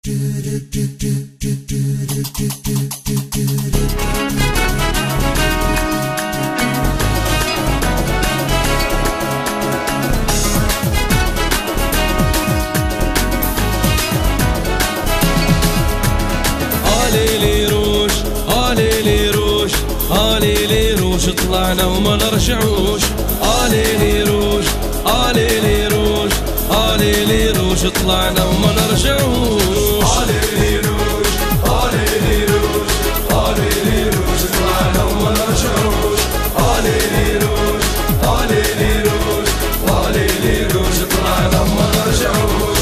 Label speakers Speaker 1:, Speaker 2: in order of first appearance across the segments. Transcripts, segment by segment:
Speaker 1: طلعنا وما نرجعوش. لي روج لي روج لي روج طلعنا وما نرجعوش.
Speaker 2: لي روج لي روج لي روج طلعنا وما نرجعوش. لي روج لي روج لي روج طلعنا وما نرجعوش.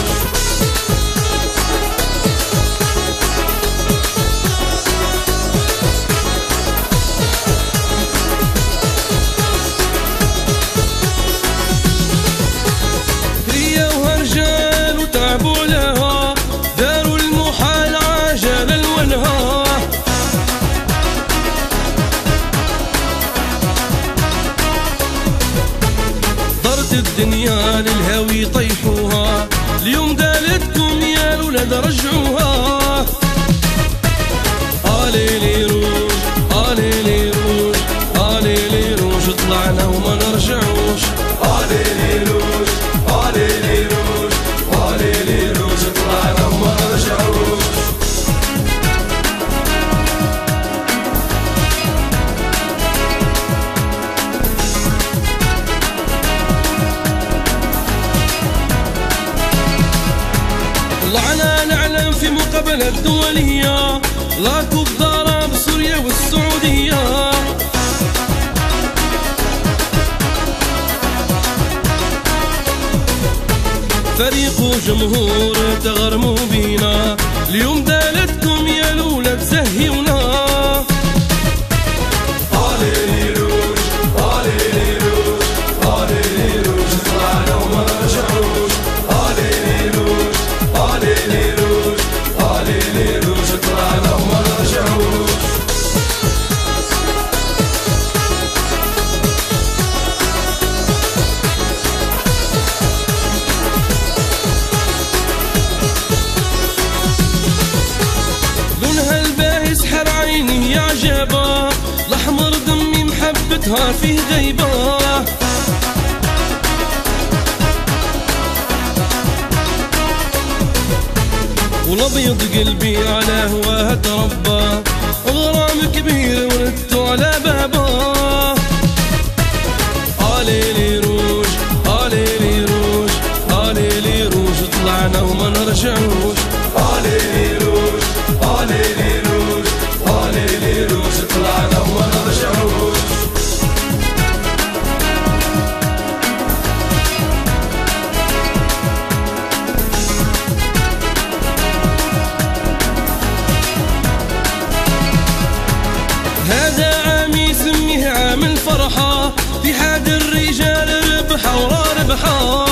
Speaker 1: الدنيا للهوي طيحوها، اليوم قالتكم يا الولاد رجعوها. لي روج لي روج لي روج طلعنا وما نرجعوش.
Speaker 2: لي روج لي روج لي روج طلعنا وما نرجعوش.
Speaker 1: طلعنا نعلم في مقابلة دولية، لاكو بضارة بسوريا والسعودية. فريق وجمهور تغرموا بينا، اليوم دالتكم يا الولاد زهيونا.
Speaker 2: لي روج لي روج لي روج طلعنا وما نرجعوش. لي روج لي روج لي روج طلعنا وما نرجعوش.
Speaker 1: لونها الباهي سحر عيني يا عجبة، الأحمر دمي محبتها فيه غيبة. والابيض قلبي على هواها تربى، غرام كبير وردته على بابا. لي روج لي روج لي روج طلعنا وما نرجعوش.
Speaker 2: لي روج لي روج لي روج طلعنا وما نرجعوش.
Speaker 1: هذا عامي سميه عام الفرحة، في حاد الرجال ربحة ورا ربحة.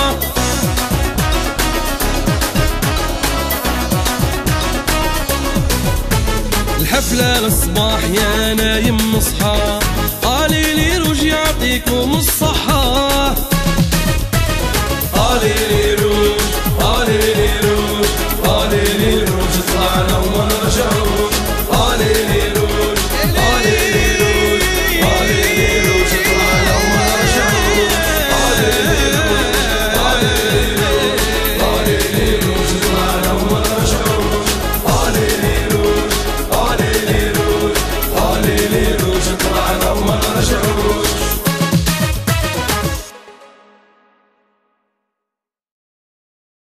Speaker 1: الحفلة للصباح يا نايم مصحى، لي روج يعطيكم الصحة.
Speaker 2: لي روج لي روج لي روج طلعنا وما نرجعوش. لي روج لي روج لي روج طلعنا وما نرجعوش. لي روج طلعنا وما نرجعوش. لي روج لي روج لي روج طلعنا وما نرجعوش.